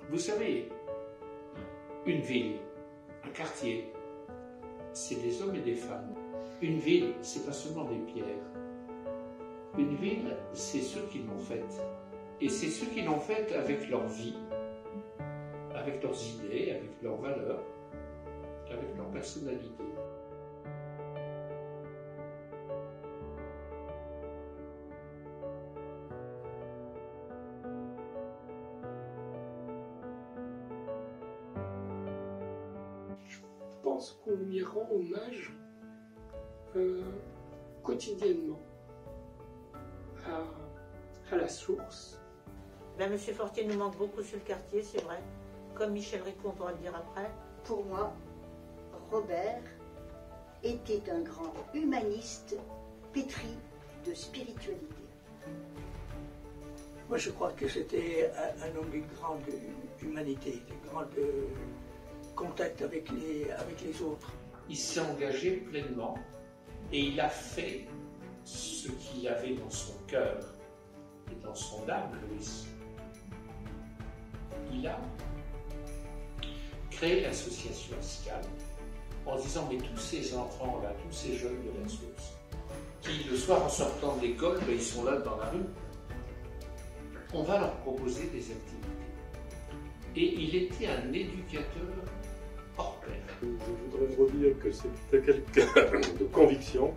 Vous savez, une ville, un quartier, c'est des hommes et des femmes. Une ville, c'est pas seulement des pierres. Une ville, c'est ceux qui l'ont faite. Et c'est ceux qui l'ont faite avec leur vie, avec leurs idées, avec leurs valeurs, avec leur personnalité. Je pense qu'on lui rend hommage quotidiennement à la source. Ben, Monsieur Fortier nous manque beaucoup sur le quartier, c'est vrai. Comme Michel Ricou, on pourra le dire après. Pour moi, Robert était un grand humaniste pétri de spiritualité. Moi, je crois que c'était un homme d'une grande humanité, d'un grand contact avec les autres. Il s'est engagé pleinement et il a fait ce qu'il avait dans son cœur et dans son âme, Louis. Il a créé l'association Escale en disant mais tous ces enfants-là, tous ces jeunes de la source, qui le soir en sortant de l'école, ils sont là dans la rue, on va leur proposer des activités. Et il était un éducateur hors pair. Je voudrais redire que c'était quelqu'un de conviction,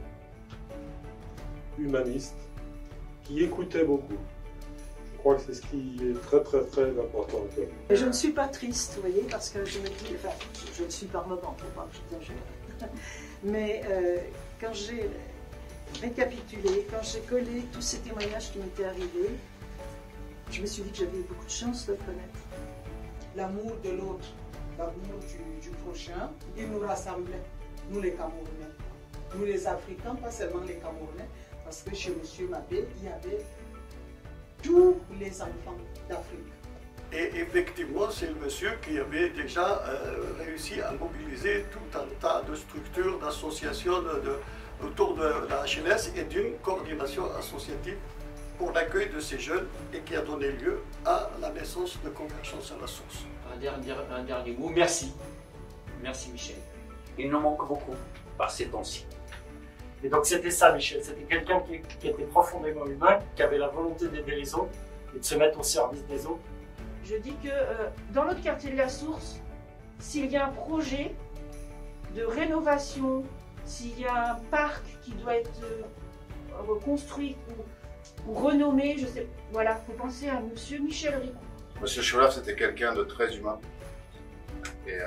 humaniste, qui écoutait beaucoup. Je crois que c'est ce qui est très très très important. Et je ne suis pas triste, vous voyez, parce que je me dis, enfin, je le suis par moments, faut pas que j'exagère. Mais quand j'ai récapitulé, quand j'ai collé tous ces témoignages qui m'étaient arrivés, je me suis dit que j'avais eu beaucoup de chance de le connaître. L'amour de l'autre, l'amour du prochain, il nous rassemblait, nous les Camerounais, nous les Africains, pas seulement les Camerounais, parce que chez M. Mabé, il y avait tous les enfants d'Afrique. Et effectivement, c'est le monsieur qui avait déjà réussi à mobiliser tout un tas de structures, d'associations autour de la jeunesse et d'une coordination associative pour l'accueil de ces jeunes et qui a donné lieu à la naissance de Convergence à la source. Un dernier mot, merci. Merci Michel. Il nous manque beaucoup par ces temps-ci. Et donc c'était ça Michel, c'était quelqu'un qui était profondément humain, qui avait la volonté d'aider les autres et de se mettre au service des autres. Je dis que dans notre quartier de la Source, s'il y a un projet de rénovation, s'il y a un parc qui doit être reconstruit ou renommé, je sais, voilà, faut penser à Monsieur Michel Ricou. Monsieur Choulaf, c'était quelqu'un de très humain. Et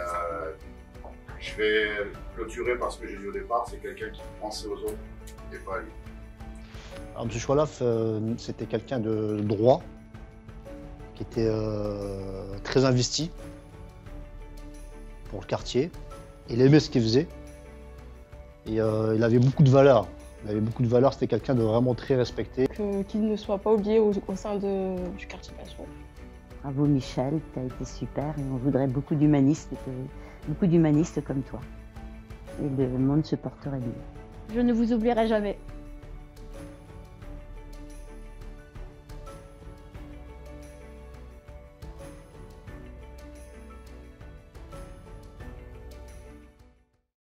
je vais clôturer par ce que j'ai dit au départ, c'est quelqu'un qui pensait aux autres et pas à lui. Alors, M. Choulaf, c'était quelqu'un de droit, qui était très investi pour le quartier. Il aimait ce qu'il faisait et il avait beaucoup de valeurs. C'était quelqu'un de vraiment très respecté. Qu'il ne soit pas oublié au sein du quartier de la Source. Bravo Michel, tu as été super et on voudrait beaucoup d'humanistes comme toi. Et le monde se porterait mieux. Je ne vous oublierai jamais.